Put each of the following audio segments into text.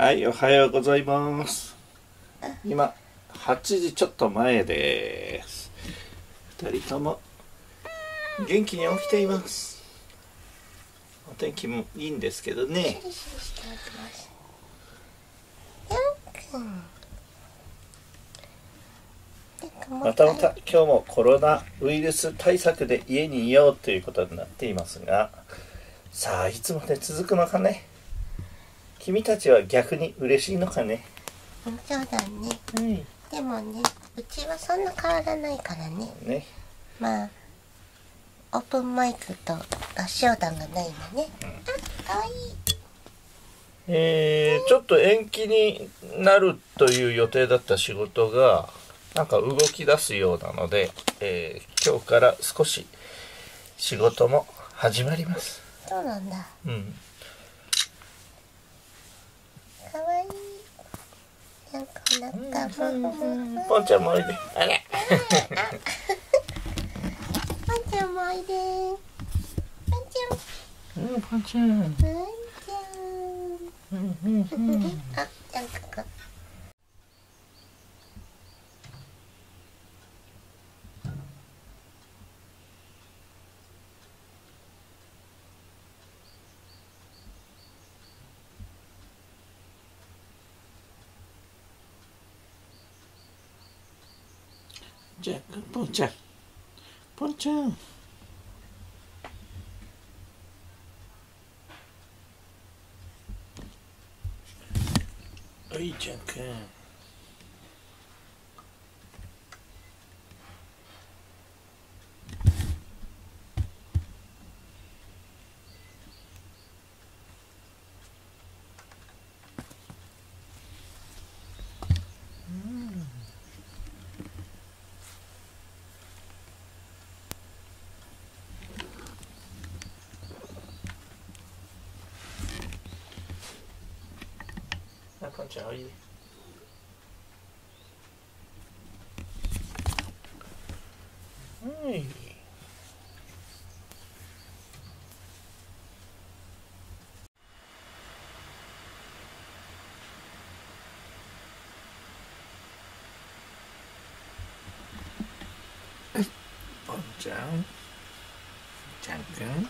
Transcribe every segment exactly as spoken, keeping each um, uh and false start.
はい、おはようございます。今はちじちょっと前です。ふたりとも元気に起きています。お天気もいいんですけどね。またまた今日もコロナウイルス対策で家にいようということになっていますが、さあいつまで続くのかね。君たちは逆に嬉しいのかね。 そうだね、うん、でもね、うちはそんな変わらないからね。ね、まあオープンマイクと合唱団がないのね、うん、あ、かわいい。 えー、ちょっと延期になるという予定だった仕事がなんか動き出すようなので、えー、今日から少し仕事も始まります。 そうなんだ。 うん。 かわいい。なんかなんか、うんうんうん、 ポンちゃんもおいで。あれ。 ポンちゃんもおいで。ポンちゃん。うん、ポンちゃん。ポンちゃん。うんうんうん。 あ、ちゃんここ。 じゃあ、ポンちゃん。ポンちゃん。おいちゃんくん。ポンちゃんおいで。はい。ポンちゃん、ちゃんくん。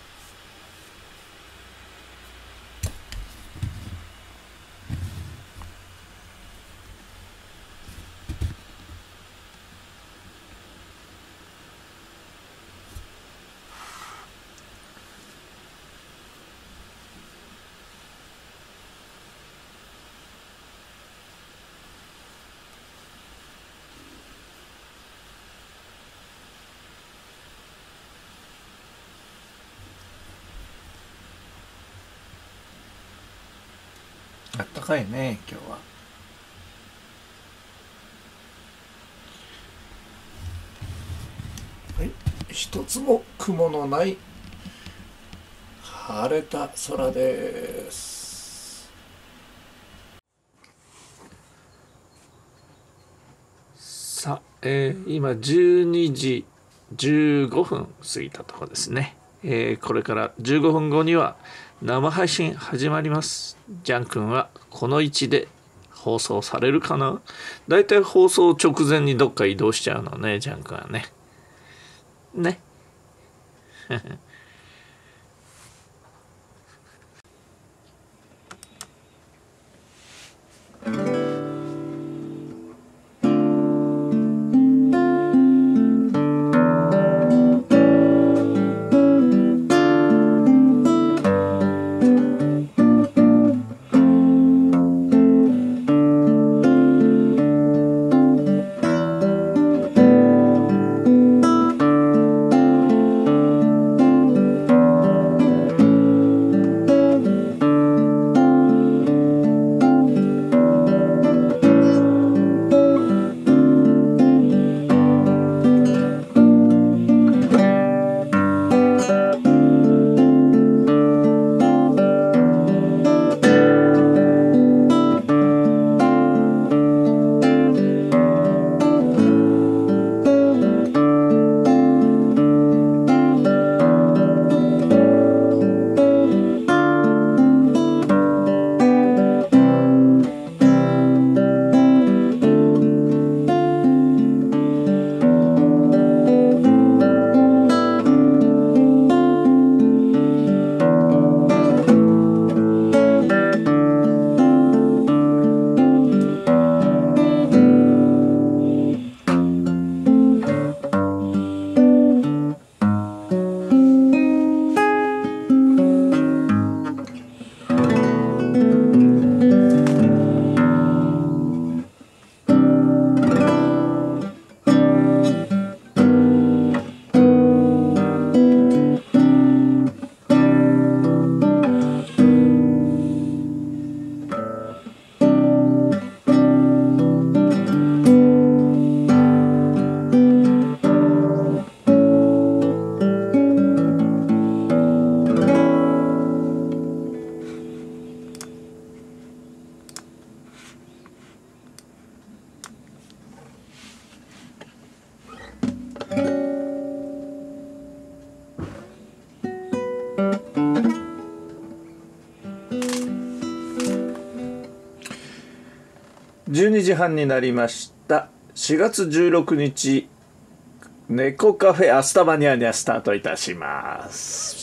あったかいね、今日は。はい、一つも雲のない晴れた空です。さあ、えー、今じゅうにじじゅうごふん過ぎたところですね。えー、これからじゅうごふんごには生配信始まります。ジャン君はこの位置で放送されるかな。だいたい放送直前にどっか移動しちゃうのね、ジャン君はね。ね。 じゅうにじはんになりました。しがつじゅうろくにち、猫カフェアスタバニャニャスタートいたします。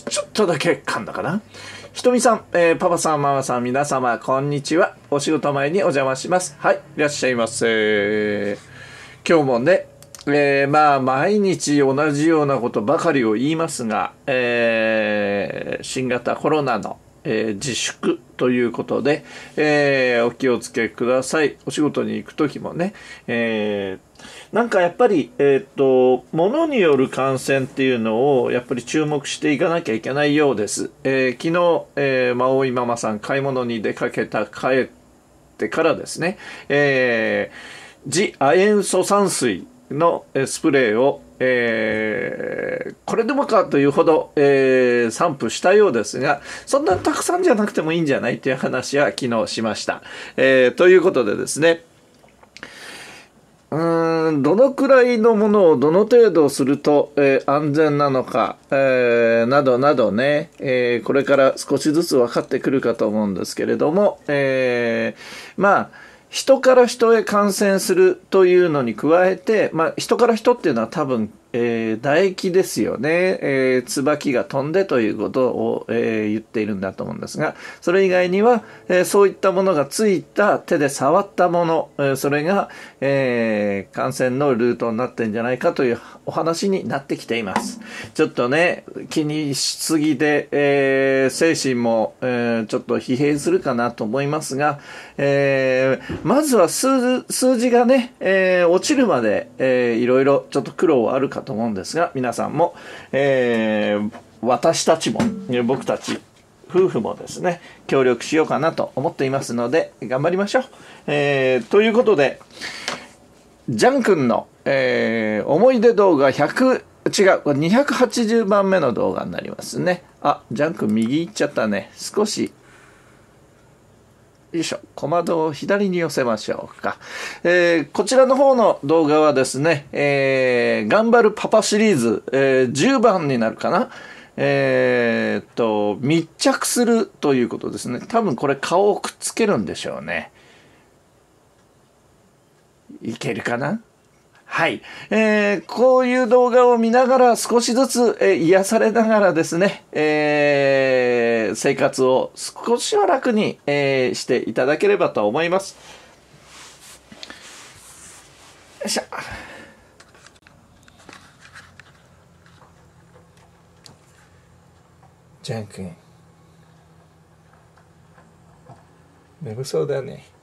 ちょっとだけ噛んだかな。ひとみさん、えー、パパさん、ママさん、皆様、こんにちは。お仕事前にお邪魔します。はい、いらっしゃいませ。今日もね、えー、まあ、毎日同じようなことばかりを言いますが、えー、新型コロナの、えー、自粛ということで、えー、お気をつけください。お仕事に行くときもね、えーなんかやっぱり、えっと、物による感染っていうのをやっぱり注目していかなきゃいけないようです。えー、昨日、えー、まおいママさん買い物に出かけた帰ってからですね、えー、次亜塩素酸水のスプレーを、えー、これでもかというほど、えー、散布したようですが、そんなたくさんじゃなくてもいいんじゃないという話は昨日しました。えー、ということでですね、うーんどのくらいのものをどの程度すると、えー、安全なのか、えー、などなどね、えー、これから少しずつ分かってくるかと思うんですけれども、えー、まあ人から人へ感染するというのに加えて、まあ、人から人っていうのは多分、えー、唾液ですよね、えー、椿が飛んでということを、えー、言っているんだと思うんですが、それ以外には、えー、そういったものがついた手で触ったもの、えー、それが、えー、感染のルートになってんじゃないかというお話になってきています。ちょっとね、気にしすぎで、えー、精神も、えー、ちょっと疲弊するかなと思いますが、えー、まずは 数, 数字がね、えー、落ちるまで、えー、いろいろちょっと苦労はあるかと思うんですが、皆さんも、えー、私たちも、僕たち夫婦もですね、協力しようかなと思っていますので、頑張りましょう。えー、ということで、ジャン君の、えー、思い出動画ひゃく、違う、にひゃくはちじゅうばんめの動画になりますね。あ、ジャン君右行っちゃったね。少し、よいしょ、小窓を左に寄せましょうか。えー、こちらの方の動画はですね、えー、頑張るパパシリーズ、えー、じゅうばんになるかな。えー、っと、密着するということですね。多分これ顔をくっつけるんでしょうね。いけるかな？はい、えー。こういう動画を見ながら少しずつ、えー、癒されながらですね、えー、生活を少しは楽に、えー、していただければと思います。よいしょ。ジャン君、眠そうだね。